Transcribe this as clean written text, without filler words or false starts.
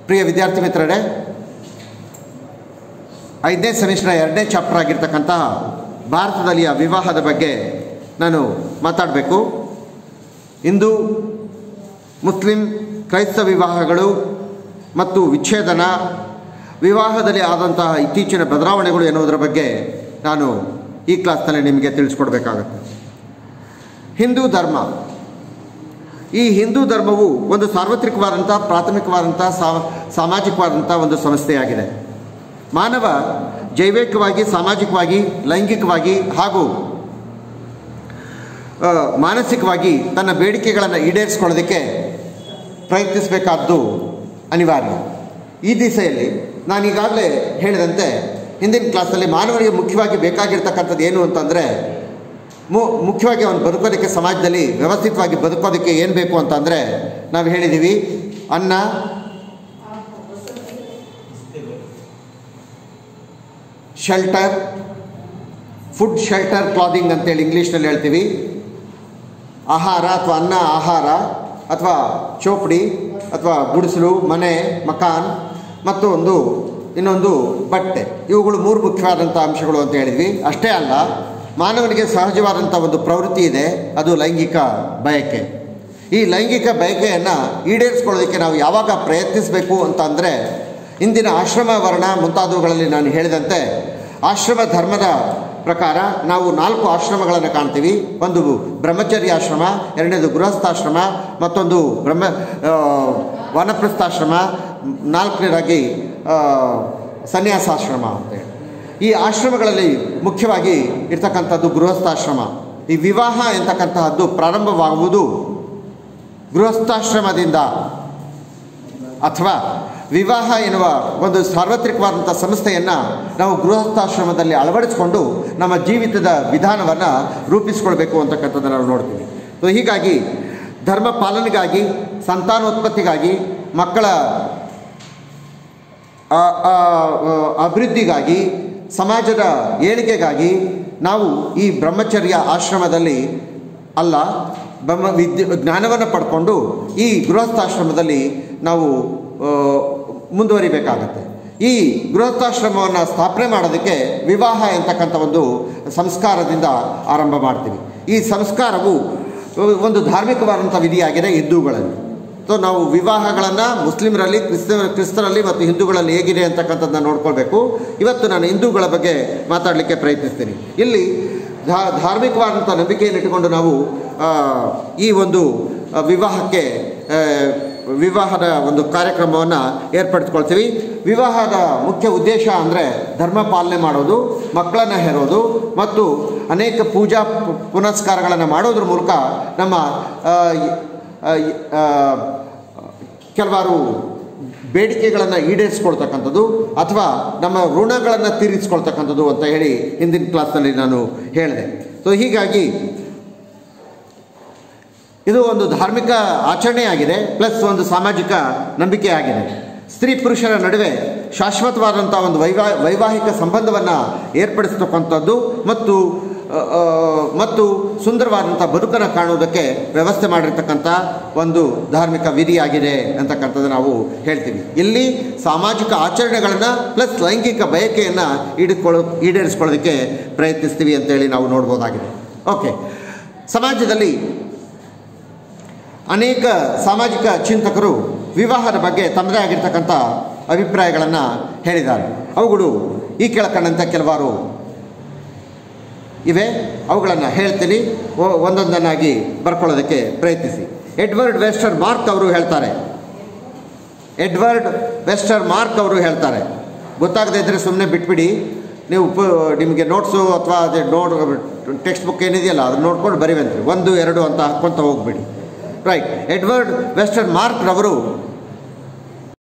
ಪ್ರಿಯ ವಿದ್ಯಾರ್ಥಿ ಮಿತ್ರರೇ, 5ನೇ ಸೆಮಿಸ್ಟರ್ 2ನೇ ಚಾಪ್ಟರ್ ಆಗಿರ್ತಕ್ಕಂತಹ ಭಾರತದಲ್ಲಿಯ ವಿವಾಹದ ಬಗ್ಗೆ ನಾನು ಮಾತಾಡಬೇಕು. ಹಿಂದೂ, ಮುಸ್ಲಿಂ, ಕ್ರೈಸ್ತ ವಿವಾಹಗಳು ಮತ್ತು ವಿಚ್ಛೇದನ, ವಿವಾಹದಲ್ಲಿ ಆದಂತಹ ಇತ್ತೀಚಿನ ಬದಲಾವಣೆಗಳು ಎನ್ನುವುದರ ಬಗ್ಗೆ ನಾನು ಈ ಕ್ಲಾಸ್ನಲ್ಲಿ ನಿಮಗೆ ತಿಳಿಸ್ಕೊಡ್ಬೇಕಾಗತ್ತೆ. ಹಿಂದೂ ಧರ್ಮ, ಈ ಹಿಂದೂ ಧರ್ಮವು ಒಂದು ಸಾರ್ವತ್ರಿಕವಾದಂಥ, ಪ್ರಾಥಮಿಕವಾದಂಥ, ಸಾಮಾಜಿಕವಾದಂಥ ಒಂದು ಸಂಸ್ಥೆಯಾಗಿದೆ. ಮಾನವ ಜೈವಿಕವಾಗಿ, ಸಾಮಾಜಿಕವಾಗಿ, ಲೈಂಗಿಕವಾಗಿ ಹಾಗೂ ಮಾನಸಿಕವಾಗಿ ತನ್ನ ಬೇಡಿಕೆಗಳನ್ನು ಈಡೇರಿಸಿಕೊಳ್ಳೋದಕ್ಕೆ ಪ್ರಯತ್ನಿಸಬೇಕಾದ್ದು ಅನಿವಾರ್ಯ. ಈ ದಿಸೆಯಲ್ಲಿ ನಾನೀಗಾಗಲೇ ಹೇಳಿದಂತೆ ಹಿಂದಿನ ಕ್ಲಾಸಲ್ಲಿ ಮಾನವನಿಗೆ ಮುಖ್ಯವಾಗಿ ಬೇಕಾಗಿರ್ತಕ್ಕಂಥದ್ದು ಏನು ಅಂತಂದರೆ, ಮುಖ್ಯವಾಗಿ ಅವನು ಬದುಕೋದಕ್ಕೆ, ಸಮಾಜದಲ್ಲಿ ವ್ಯವಸ್ಥಿತವಾಗಿ ಬದುಕೋದಕ್ಕೆ ಏನು ಬೇಕು ಅಂತಂದರೆ ನಾವು ಹೇಳಿದ್ದೀವಿ, ಅನ್ನ, ಶೆಲ್ಟರ್, ಫುಡ್, ಶೆಲ್ಟರ್, ಕ್ಲಾದಿಂಗ್ ಅಂತೇಳಿ ಇಂಗ್ಲೀಷ್ನಲ್ಲಿ ಹೇಳ್ತೀವಿ. ಆಹಾರ ಅಥವಾ ಅನ್ನ, ಆಹಾರ ಅಥವಾ ಚೋಪಡಿ ಅಥವಾ ಗುಡಿಸಲು, ಮನೆ, ಮಕಾನ್ ಮತ್ತು ಇನ್ನೊಂದು ಬಟ್ಟೆ. ಇವುಗಳು 3 ಮುಖ್ಯವಾದಂಥ ಅಂಶಗಳು ಅಂತ ಹೇಳಿದ್ವಿ. ಅಷ್ಟೇ ಅಲ್ಲ, ಮಾನವನಿಗೆ ಸಹಜವಾದಂಥ ಒಂದು ಪ್ರವೃತ್ತಿ ಇದೆ, ಅದು ಲೈಂಗಿಕ ಬಯಕೆ. ಈ ಲೈಂಗಿಕ ಬಯಕೆಯನ್ನು ಈಡೇರಿಸ್ಕೊಳ್ಳೋದಕ್ಕೆ ನಾವು ಯಾವಾಗ ಪ್ರಯತ್ನಿಸಬೇಕು ಅಂತ ಅಂದರೆ, ಇಂದಿನ ಆಶ್ರಮ ವರ್ಣ ಮುಂತಾದವುಗಳಲ್ಲಿ ನಾನು ಹೇಳಿದಂತೆ ಆಶ್ರಮ ಧರ್ಮದ ಪ್ರಕಾರ ನಾವು 4 ಆಶ್ರಮಗಳನ್ನು ಕಾಣ್ತೀವಿ. ಒಂದು ಬ್ರಹ್ಮಚರ್ಯ ಆಶ್ರಮ, ಎರಡನೇದು ಗೃಹಸ್ಥಾಶ್ರಮ, ಮತ್ತೊಂದು ವಾನಪ್ರಸ್ಥಾಶ್ರಮ, 4ನೇದಾಗಿ ಸನ್ಯಾಸಾಶ್ರಮ ಅಂತೇಳಿ. ಈ ಆಶ್ರಮಗಳಲ್ಲಿ ಮುಖ್ಯವಾಗಿ ಇರ್ತಕ್ಕಂಥದ್ದು ಗೃಹಸ್ಥಾಶ್ರಮ. ಈ ವಿವಾಹ ಎಂತಕ್ಕಂತಹದ್ದು ಪ್ರಾರಂಭವಾಗುವುದು ಗೃಹಸ್ಥಾಶ್ರಮದಿಂದ, ಅಥವಾ ವಿವಾಹ ಎನ್ನುವ ಒಂದು ಸಾರ್ವತ್ರಿಕವಾದಂಥ ಸಂಸ್ಥೆಯನ್ನು ನಾವು ಗೃಹಸ್ಥಾಶ್ರಮದಲ್ಲಿ ಅಳವಡಿಸಿಕೊಂಡು ನಮ್ಮ ಜೀವಿತದ ವಿಧಾನವನ್ನು ರೂಪಿಸಿಕೊಳ್ಬೇಕು ಅಂತಕ್ಕಂಥದ್ದನ್ನು ನಾವು ನೋಡ್ತೀವಿ. ಸೊ ಹೀಗಾಗಿ ಧರ್ಮ ಪಾಲನೆಗಾಗಿ, ಸಂತಾನೋತ್ಪತ್ತಿಗಾಗಿ, ಮಕ್ಕಳ ಅಭಿವೃದ್ಧಿಗಾಗಿ, ಸಮಾಜದ ಏಳಿಗೆಗಾಗಿ ನಾವು ಈ ಬ್ರಹ್ಮಚರ್ಯ ಆಶ್ರಮದಲ್ಲಿ ಅಲ್ಲ, ಜ್ಞಾನವನ್ನು ಪಡ್ಕೊಂಡು ಈ ಗೃಹಸ್ಥಾಶ್ರಮದಲ್ಲಿ ನಾವು ಮುಂದುವರಿಬೇಕಾಗತ್ತೆ. ಈ ಗೃಹಸ್ಥಾಶ್ರಮವನ್ನು ಸ್ಥಾಪನೆ ಮಾಡೋದಕ್ಕೆ ವಿವಾಹ ಎಂತಕ್ಕಂಥ ಒಂದು ಸಂಸ್ಕಾರದಿಂದ ಆರಂಭ ಮಾಡ್ತೀವಿ. ಈ ಸಂಸ್ಕಾರವು ಒಂದು ಧಾರ್ಮಿಕವಾದಂಥ ವಿಧಿಯಾಗಿದೆ ಹಿಂದೂಗಳಲ್ಲಿ. ಸೊ ನಾವು ವಿವಾಹಗಳನ್ನು ಮುಸ್ಲಿಮರಲ್ಲಿ, ಕ್ರಿಸ್ತರಲ್ಲಿ ಮತ್ತು ಹಿಂದೂಗಳಲ್ಲಿ ಹೇಗಿದೆ ಅಂತಕ್ಕಂಥದ್ದನ್ನ ನೋಡ್ಕೊಳ್ಬೇಕು. ಇವತ್ತು ನಾನು ಹಿಂದೂಗಳ ಬಗ್ಗೆ ಮಾತಾಡಲಿಕ್ಕೆ ಪ್ರಯತ್ನಿಸ್ತೀನಿ. ಇಲ್ಲಿ ಧಾರ್ಮಿಕವಾದಂಥ ನಂಬಿಕೆಯನ್ನು ಇಟ್ಟುಕೊಂಡು ನಾವು ಈ ಒಂದು ವಿವಾಹದ ಒಂದು ಕಾರ್ಯಕ್ರಮವನ್ನು ಏರ್ಪಡಿಸ್ಕೊಳ್ತೀವಿ. ವಿವಾಹದ ಮುಖ್ಯ ಉದ್ದೇಶ ಅಂದರೆ ಧರ್ಮ ಪಾಲನೆ ಮಾಡೋದು, ಮಕ್ಕಳನ್ನು ಹೆರೋದು ಮತ್ತು ಅನೇಕ ಪೂಜಾ ಪುನಸ್ಕಾರಗಳನ್ನು ಮಾಡೋದ್ರ ಮೂಲಕ ನಮ್ಮ ಕೆಲವಾರು ಬೇಡಿಕೆಗಳನ್ನು ಈಡೇರಿಸ್ಕೊಳ್ತಕ್ಕಂಥದ್ದು ಅಥವಾ ನಮ್ಮ ಋಣಗಳನ್ನು ತೀರಿಸ್ಕೊಳ್ತಕ್ಕಂಥದ್ದು ಅಂತ ಹೇಳಿ ಹಿಂದಿನ ಕ್ಲಾಸ್ನಲ್ಲಿ ನಾನು ಹೇಳಿದೆ. ಸೊ ಹೀಗಾಗಿ ಇದು ಒಂದು ಧಾರ್ಮಿಕ ಆಚರಣೆಯಾಗಿದೆ, ಪ್ಲಸ್ ಒಂದು ಸಾಮಾಜಿಕ ನಂಬಿಕೆ ಆಗಿದೆ. ಸ್ತ್ರೀ ಪುರುಷರ ನಡುವೆ ಶಾಶ್ವತವಾದಂಥ ಒಂದು ವೈವಾಹಿಕ ಸಂಬಂಧವನ್ನು ಏರ್ಪಡಿಸ್ತಕ್ಕಂಥದ್ದು ಮತ್ತು ಸುಂದರವಾದಂಥ ಬದುಕನ್ನು ಕಾಣುವುದಕ್ಕೆ ವ್ಯವಸ್ಥೆ ಮಾಡಿರ್ತಕ್ಕಂಥ ಒಂದು ಧಾರ್ಮಿಕ ವಿಧಿಯಾಗಿದೆ ಅಂತಕ್ಕಂಥದ್ದು ನಾವು ಹೇಳ್ತೀವಿ. ಇಲ್ಲಿ ಸಾಮಾಜಿಕ ಆಚರಣೆಗಳನ್ನು ಪ್ಲಸ್ ಲೈಂಗಿಕ ಬಯಕೆಯನ್ನು ಈಡೇರಿಸ್ಕೊಳ್ಳೋದಕ್ಕೆ ಪ್ರಯತ್ನಿಸ್ತೀವಿ ಅಂತೇಳಿ ನಾವು ನೋಡ್ಬೋದಾಗಿದೆ. ಓಕೆ, ಸಮಾಜದಲ್ಲಿ ಅನೇಕ ಸಾಮಾಜಿಕ ಚಿಂತಕರು ವಿವಾಹದ ಬಗ್ಗೆ ತಮ್ಮದೇ ಆಗಿರ್ತಕ್ಕಂಥ ಅಭಿಪ್ರಾಯಗಳನ್ನು ಹೇಳಿದ್ದಾರೆ. ಅವುಗಳು ಈ ಕೆಳಕಂಡಂಥ ಕೆಲವಾರು ಇವೆ. ಅವುಗಳನ್ನು ಹೇಳ್ತೀನಿ, ಒಂದೊಂದನ್ನಾಗಿ ಬರ್ಕೊಳ್ಳೋದಕ್ಕೆ ಪ್ರಯತ್ನಿಸಿ. ಎಡ್ವರ್ಡ್ ವೆಸ್ಟರ್ ಮಾರ್ಕ್ ಅವರು ಹೇಳ್ತಾರೆ, ಗೊತ್ತಾಗದೇ ಇದ್ದರೆ ಸುಮ್ಮನೆ ಬಿಟ್ಬಿಡಿ, ನೀವು ನಿಮಗೆ ನೋಟ್ಸು ಅಥವಾ ಅದೇ ಟೆಕ್ಸ್ಟ್ ಬುಕ್ ಏನಿದೆಯಲ್ಲ ಅದನ್ನು ನೋಡ್ಕೊಂಡು ಬರೀವಂತ್ರಿ, 1, 2 ಅಂತ ಹಾಕ್ಕೊತ ಹೋಗ್ಬಿಡಿ. ರೈಟ್. ಎಡ್ವರ್ಡ್ ವೆಸ್ಟರ್ ಮಾರ್ಕ್ ರವರು